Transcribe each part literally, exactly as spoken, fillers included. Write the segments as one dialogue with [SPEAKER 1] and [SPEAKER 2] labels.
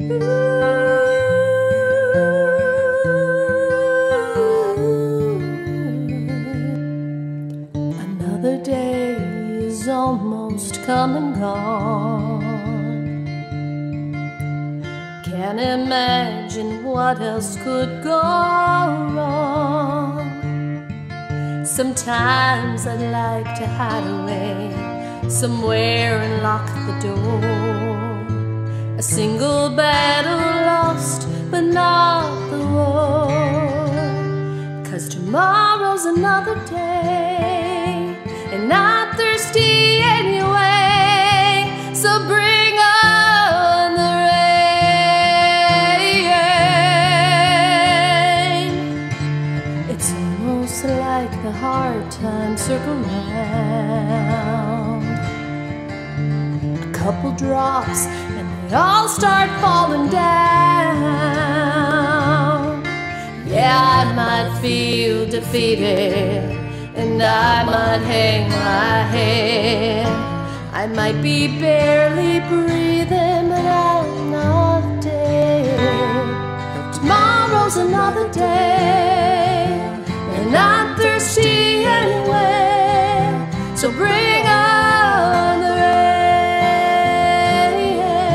[SPEAKER 1] Another day is almost come and gone. Can't imagine what else could go wrong. Sometimes I'd like to hide away somewhere and lock the door. A single battle lost, but not the war. 'Cause tomorrow's another day, and not thirsty anyway. So bring on the rain. It's almost like the hard times circle round. A couple drops and they all start falling down. Yeah, I might feel defeated, and I might hang my head. I might be barely breathing, but I'm not dead. Tomorrow's another day, and I'm thirsty anyway. So bring on the rain.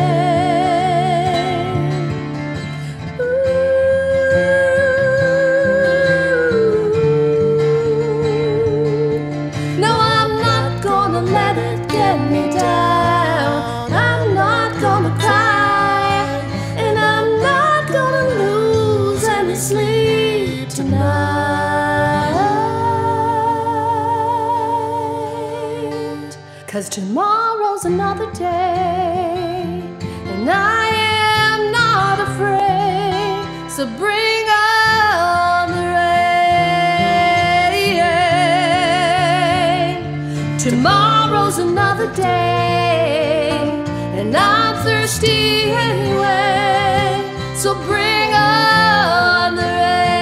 [SPEAKER 1] Ooh. No, I'm not gonna let it get me down. I'm not gonna cry, and I'm not gonna lose any sleep tonight. 'Cause tomorrow's another day, and I am not afraid. So bring on the rain. Tomorrow's another day, and I'm thirsty anyway. So bring on the rain.